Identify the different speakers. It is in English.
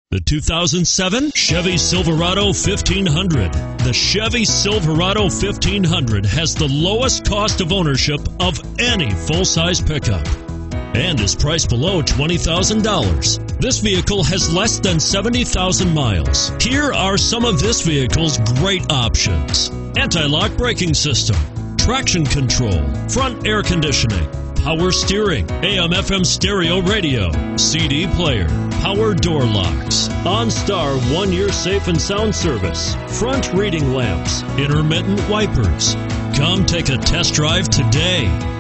Speaker 1: The 2007 Chevy Silverado 1500. The Chevy Silverado 1500 has the lowest cost of ownership of any full-size pickup and is priced below $20,000. This vehicle has less than 70,000 miles. Here are some of this vehicle's great options: anti-lock braking system, traction control, front air conditioning, power steering, AM/FM stereo radio, CD player, power door locks, OnStar 1-year safe and sound service, front reading lamps, intermittent wipers. Come take a test drive today.